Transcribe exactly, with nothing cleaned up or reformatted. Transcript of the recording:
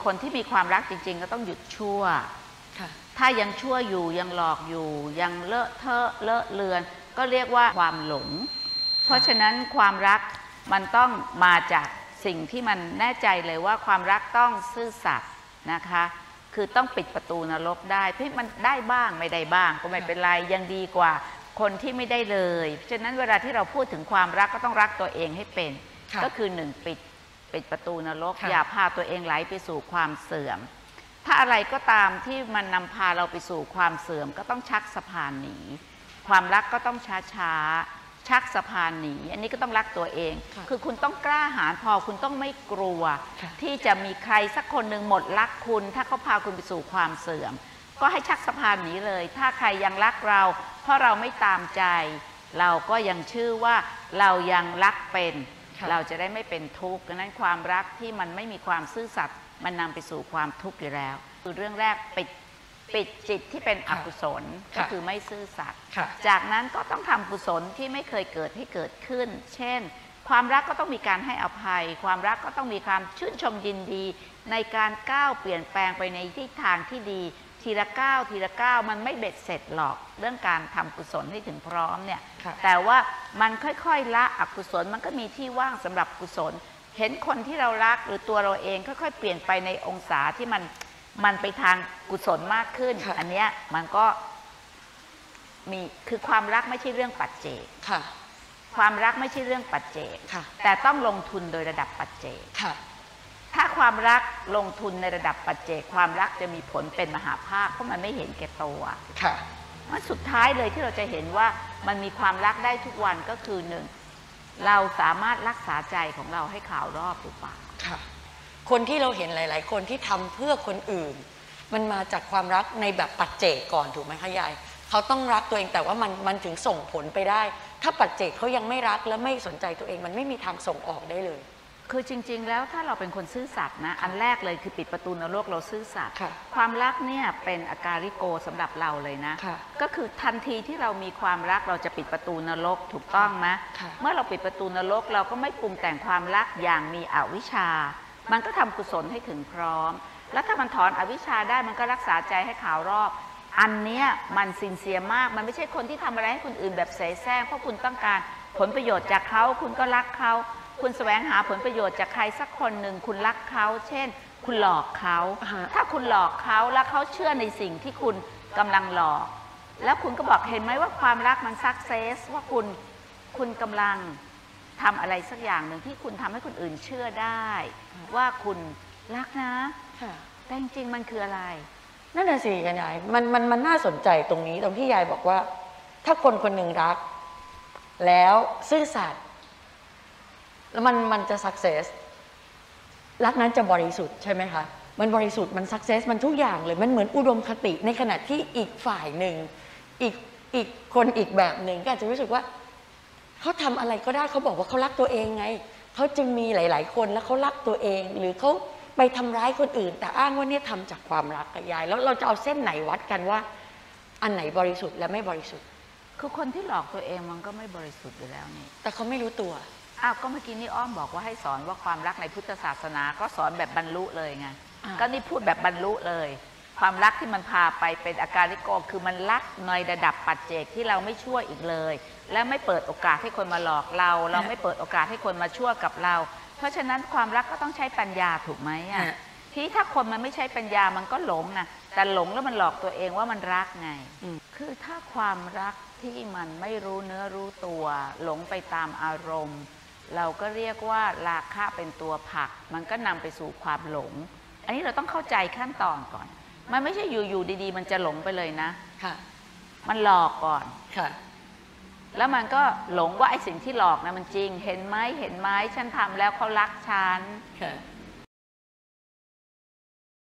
คนที่มีความรักจริงๆก็ต้องหยุดชั่วถ้ายังชั่วอยู่ยังหลอกอยู่ยังเลอะเทอะเลอะเลือนก็เรียกว่าความหลงเพราะฉะนั้นความรักมันต้องมาจากสิ่งที่มันแน่ใจเลยว่าความรักต้องซื่อสัตย์นะคะคือต้องปิดประตูนรกได้ที่มันได้บ้างไม่ได้บ้างก็ไม่เป็นไรยังดีกว่าคนที่ไม่ได้เลยเพราะฉะนั้นเวลาที่เราพูดถึงความรักก็ต้องรักตัวเองให้เป็นก็คือหนึ่งปิดปิดประตูนรกอย่าพาตัวเองไหลไปสู่ความเสื่อมถ้าอะไรก็ตามที่มันนำพาเราไปสู่ความเสื่อมก็ต้องชักสะพานหนีความรักก็ต้องช้าช้าชักสะพานหนีอันนี้ก็ต้องรักตัวเองคือคุณต้องกล้าหาญพอคุณต้องไม่กลัวที่จะมีใครสักคนหนึ่งหมดรักคุณถ้าเขาพาคุณไปสู่ความเสื่อมก็ให้ชักสะพานหนีเลยถ้าใครยังรักเราเพราะเราไม่ตามใจเราก็ยังชื่อว่าเรายังรักเป็นเราจะได้ไม่เป็นทุกข์ดังนั้นความรักที่มันไม่มีความซื่อสัตย์มันนำไปสู่ความทุกข์อยู่แล้วคือเรื่องแรกปิดปิดจิตที่เป็นอกุศลก็คือไม่ซื่อสัตย์จากนั้นก็ต้องทำกุศลที่ไม่เคยเกิดให้เกิดขึ้นเช่นความรักก็ต้องมีการให้อภัยความรักก็ต้องมีความชื่นชมยินดีในการก้าวเปลี่ยนแปลงไปในทิศทางที่ดีทีละก้าวทีละก้าวมันไม่เบ็ดเสร็จหรอกเรื่องการทำกุศลให้ถึงพร้อมเนี่ยแต่ว่ามันค่อยๆละอกุศลมันก็มีที่ว่างสำหรับกุศลเห็นคนที่เรารักหรือตัวเราเองค่อยๆเปลี่ยนไปในองศาที่มันมันไปทางกุศลมากขึ้นอันเนี้ยมันก็มีคือความรักไม่ใช่เรื่องปัจเจกความรักไม่ใช่เรื่องปัจเจกแต่ต้องลงทุนโดยระดับปัจเจกถ้าความรักลงทุนในระดับปัจเจกความรักจะมีผลเป็นมหาภาคเพราะมันไม่เห็นแก่ตัวมันสุดท้ายเลยที่เราจะเห็นว่ามันมีความรักได้ทุกวันก็คือหนึ่งเราสามารถรักษาใจของเราให้ข่าวรอบหรือเปล่าคนที่เราเห็นหลายๆคนที่ทำเพื่อคนอื่นมันมาจากความรักในแบบปัจเจกก่อนถูกไหมคะยายเขาต้องรักตัวเองแต่ว่ามันมันถึงส่งผลไปได้ถ้าปัจเจกเขายังไม่รักและไม่สนใจตัวเองมันไม่มีทางส่งออกได้เลยคือจริงๆแล้วถ้าเราเป็นคนซื่อสัตย์นะอันแรกเลยคือปิดประตูนรกเราซื่อสัตย์ความรักเนี่ยเป็นอาการิโกสำหรับเราเลยนะก็คือทันทีที่เรามีความรักเราจะปิดประตูนรกถูกต้องไหมเมื่อเราปิดประตูนรกเราก็ไม่ปรุงแต่งความรักอย่างมีอวิชชามันก็ทำกุศลให้ถึงพร้อมแล้วถ้ามันถอนอวิชชาได้มันก็รักษาใจให้ขาวรอบอันเนี้ยมันซินเซียมากมันไม่ใช่คนที่ทำอะไรให้คนอื่นแบบเสแสร้งเพราะคุณต้องการผลประโยชน์จากเขาคุณก็รักเขาคุณแสวงหาผลประโยชน์จากใครสักคนหนึ่งคุณรักเขาเช่นคุณหลอกเขาถ้าคุณหลอกเขาแล้วเขาเชื่อในสิ่งที่คุณกำลังหลอกแล้วคุณก็บอกเห็นไหมว่าความรักมันซักเซสว่าคุณคุณกำลังทำอะไรสักอย่างหนึ่งที่คุณทำให้คนอื่นเชื่อได้ว่าคุณรักนะแต่จริงๆมันคืออะไรนั่นน่ะสิกันยายมันมันมันน่าสนใจตรงนี้ตรงที่ยายบอกว่าถ้าคนคนหนึ่งรักแล้วซื่อสัตย์แล้วมันมันจะสักเซสรักนั้นจะบริสุทธิ์ใช่ไหมคะมันบริสุทธิ์มันสักเซสมันทุกอย่างเลยมันเหมือนอุดมคติในขณะที่อีกฝ่ายหนึ่งอีกอีกคนอีกแบบหนึ่งก็อาจจะรู้สึกว่าเขาทำอะไรก็ได้เขาบอกว่าเขารักตัวเองไงเขาจึงมีหลายๆคนแล้วเขารักตัวเองหรือเขาไปทำร้ายคนอื่นแต่อ้างว่าเนี่ยทำจากความรักกับยายแล้วเราจะเอาเส้นไหนวัดกันว่าอันไหนบริสุทธิ์และไม่บริสุทธิ์คือคนที่หลอกตัวเองมันก็ไม่บริสุทธิ์อยู่แล้วนี่แต่เขาไม่รู้ตัวอ้าวก็เมื่อกี้นี่อ้อมบอกว่าให้สอนว่าความรักในพุทธศาสนาก็สอนแบบบรรลุเลยไงก็นี่พูดแบบบรรลุเลยความรักที่มันพาไปเป็นอาการลิโกคือมันรักในระดับปัจเจกที่เราไม่ชั่วอีกเลยและไม่เปิดโอกาสให้คนมาหลอกเราเราไม่เปิดโอกาสให้คนมาชั่วกับเราเพราะฉะนั้นความรักก็ต้องใช้ปัญญาถูกไหมอ่ะที่ถ้าคนมันไม่ใช้ปัญญามันก็หลงนะแต่หลงแล้วมันหลอกตัวเองว่ามันรักไงคือถ้าความรักที่มันไม่รู้เนื้อรู้ตัวหลงไปตามอารมณ์เราก็เรียกว่าราคะเป็นตัวผลักมันก็นำไปสู่ความหลงอันนี้เราต้องเข้าใจขั้นตอนก่อนมันไม่ใช่อยู่ๆดีๆมันจะหลงไปเลยนะมันหลอกก่อนแล้วมันก็หลงว่าไอ้สิ่งที่หลอกนะมันจริงเห็นไหมเห็นไหมฉันทำแล้วเขารักฉัน